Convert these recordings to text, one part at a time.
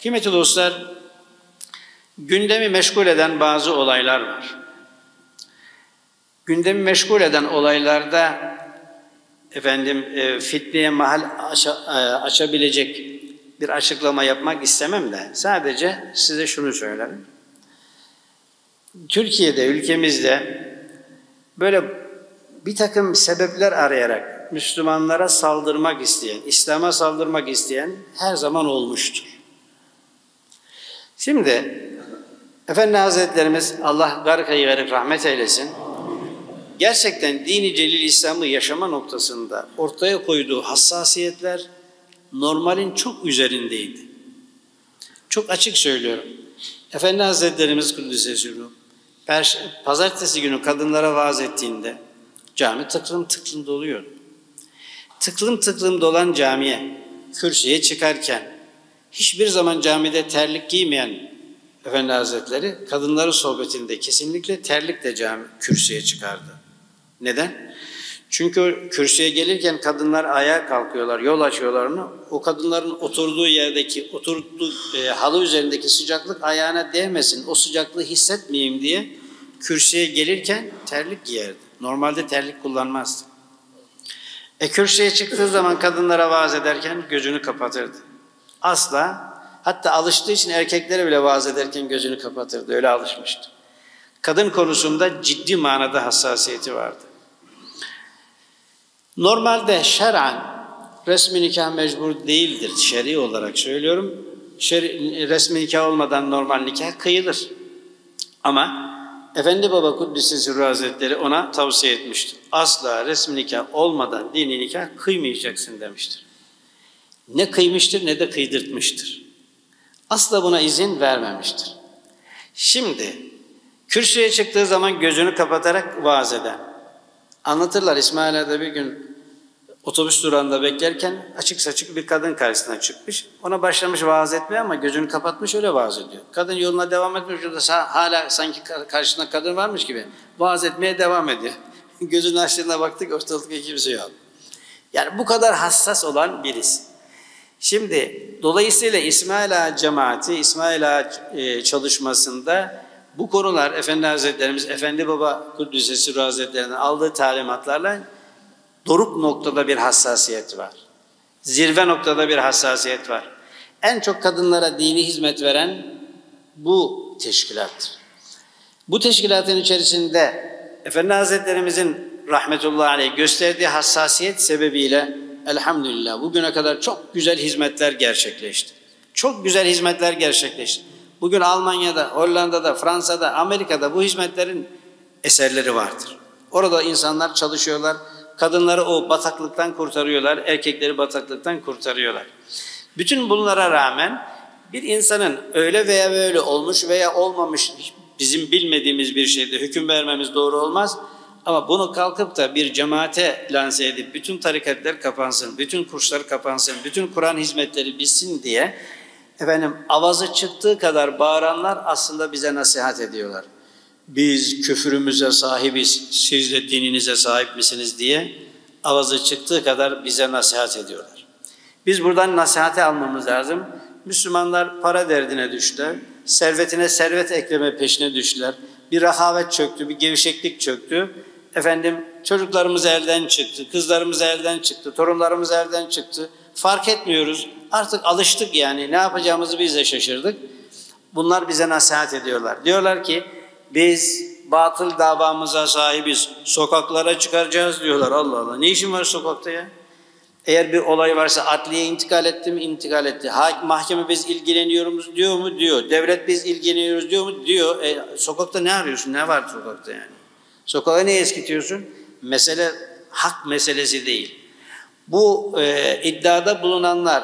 Kıymetli dostlar, gündemi meşgul eden bazı olaylar var. Gündemi meşgul eden olaylarda fitneye mahal açabilecek bir açıklama yapmak istemem de sadece size şunu söylerim. Türkiye'de, ülkemizde böyle bir takım sebepler arayarak Müslümanlara saldırmak isteyen, İslam'a saldırmak isteyen her zaman olmuştur. Şimdi Efendi Hazretlerimiz Allah garkayı garip rahmet eylesin. Gerçekten dini celil İslam'ı yaşama noktasında ortaya koyduğu hassasiyetler normalin çok üzerindeydi. Çok açık söylüyorum. Efendi Hazretlerimiz Kuddüs'e sürru. Pazartesi günü kadınlara vaaz ettiğinde cami tıklım tıklım doluyor. Tıklım tıklım dolan camiye, kürsüye çıkarken hiçbir zaman camide terlik giymeyen Efendi Hazretleri kadınların sohbetinde kesinlikle terlikle kürsüye çıkardı. Neden? Çünkü kürsüye gelirken kadınlar ayağa kalkıyorlar, yol açıyorlar onu. O kadınların oturduğu halı üzerindeki sıcaklık ayağına değmesin, o sıcaklığı hissetmeyeyim diye kürsüye gelirken terlik giyerdi. Normalde terlik kullanmazdı. Kürsüye çıktığı zaman kadınlara vaaz ederken gözünü kapatırdı. Asla, hatta alıştığı için erkeklere bile vaaz ederken gözünü kapatırdı. Öyle alışmıştı. Kadın konusunda ciddi manada hassasiyeti vardı. Normalde şer'an resmi nikah mecbur değildir. Şer'i olarak söylüyorum. Resmi nikah olmadan normal nikah kıyılır. Ama Efendi Baba Kuddüs'e Sürru Hazretleri ona tavsiye etmiştir. Asla resmi nikah olmadan dini nikah kıymayacaksın demiştir. Ne kıymıştır ne de kıydırtmıştır. Asla buna izin vermemiştir. Şimdi kürsüye çıktığı zaman gözünü kapatarak vaaz eden. Anlatırlar, İsmaila'da bir gün otobüs durağında beklerken açık saçık bir kadın karşısına çıkmış. Ona başlamış vaaz etmeye ama gözünü kapatmış, öyle vaaz ediyor. Kadın yoluna devam etmiş, orada hala sanki karşısında kadın varmış gibi vaaz etmeye devam ediyor. Gözünü açtığına baktık, ortalıkta kimse yok. Yani bu kadar hassas olan birisi. Şimdi dolayısıyla İsmail Ağa cemaati, İsmail Ağa çalışmasında bu konular Efendi Hazretlerimiz, Efendi Baba Kuddüs'e Sürru Hazretleri'nden aldığı talimatlarla doruk noktada bir hassasiyet var. Zirve noktada bir hassasiyet var. En çok kadınlara dini hizmet veren bu teşkilattır. Bu teşkilatın içerisinde Efendi Hazretlerimizin rahmetullahi aleyh gösterdiği hassasiyet sebebiyle elhamdülillah bugüne kadar çok güzel hizmetler gerçekleşti. Çok güzel hizmetler gerçekleşti. Bugün Almanya'da, Hollanda'da, Fransa'da, Amerika'da bu hizmetlerin eserleri vardır. Orada insanlar çalışıyorlar. Kadınları o bataklıktan kurtarıyorlar, erkekleri bataklıktan kurtarıyorlar. Bütün bunlara rağmen bir insanın öyle veya böyle olmuş veya olmamış bizim bilmediğimiz bir şeyde hüküm vermemiz doğru olmaz. Ama bunu kalkıp da bir cemaate lanse edip bütün tarikatlar kapansın, bütün kurslar kapansın, bütün Kur'an hizmetleri bitsin diye avazı çıktığı kadar bağıranlar aslında bize nasihat ediyorlar. Biz küfrümüze sahibiz, siz de dininize sahip misiniz diye avazı çıktığı kadar bize nasihat ediyorlar. Biz buradan nasihati almamız lazım. Müslümanlar para derdine düştüler, servetine servet ekleme peşine düştüler. Bir rehavet çöktü, bir gevşeklik çöktü. Çocuklarımız elden çıktı, kızlarımız elden çıktı, torunlarımız elden çıktı. Fark etmiyoruz, artık alıştık yani, ne yapacağımızı biz de şaşırdık. Bunlar bize nasihat ediyorlar. Diyorlar ki, biz batıl davamıza sahibiz, sokaklara çıkaracağız diyorlar. Allah Allah, ne işin var sokakta ya? Eğer bir olay varsa adliye intikal etti mi? İntikal etti. Mahkeme biz ilgileniyoruz diyor mu? Diyor. Devlet biz ilgileniyoruz diyor mu? Diyor. Sokakta ne arıyorsun? Ne var sokakta yani? Sokağa ne eskitiyorsun? Mesele hak meselesi değil. Bu iddiada bulunanlar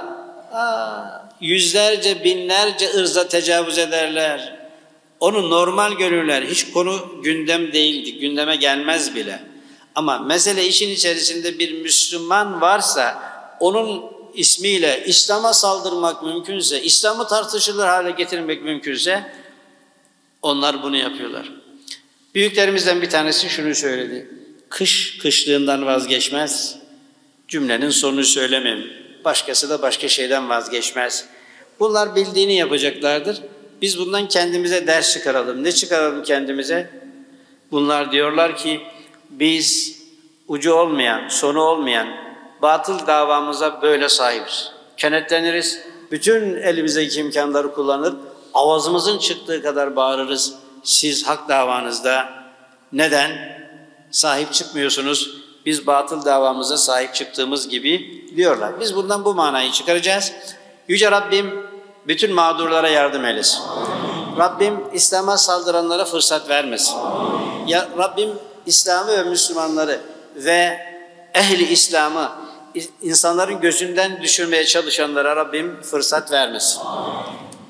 yüzlerce, binlerce ırza tecavüz ederler. Onu normal görürler. Hiç konu gündem değildi. Gündeme gelmez bile. Ama mesele işin içerisinde bir Müslüman varsa onun ismiyle İslam'a saldırmak mümkünse, İslam'ı tartışılır hale getirmek mümkünse onlar bunu yapıyorlar. Büyüklerimizden bir tanesi şunu söyledi. Kış kışlığından vazgeçmez. Cümlenin sonunu söylemem. Başkası da başka şeyden vazgeçmez. Bunlar bildiğini yapacaklardır. Biz bundan kendimize ders çıkaralım. Ne çıkaralım kendimize? Bunlar diyorlar ki biz ucu olmayan, sonu olmayan batıl davamıza böyle sahibiz. Kenetleniriz. Bütün elimizdeki imkanları kullanır. Avazımızın çıktığı kadar bağırırız. Siz hak davanızda neden sahip çıkmıyorsunuz? Biz batıl davamıza sahip çıktığımız gibi diyorlar. Biz bundan bu manayı çıkaracağız. Yüce Rabbim bütün mağdurlara yardım eylesin. Rabbim İslam'a saldıranlara fırsat vermesin. Ya Rabbim İslam'ı ve Müslümanları ve ehli İslam'ı insanların gözünden düşürmeye çalışanlara Rabbim fırsat vermesin.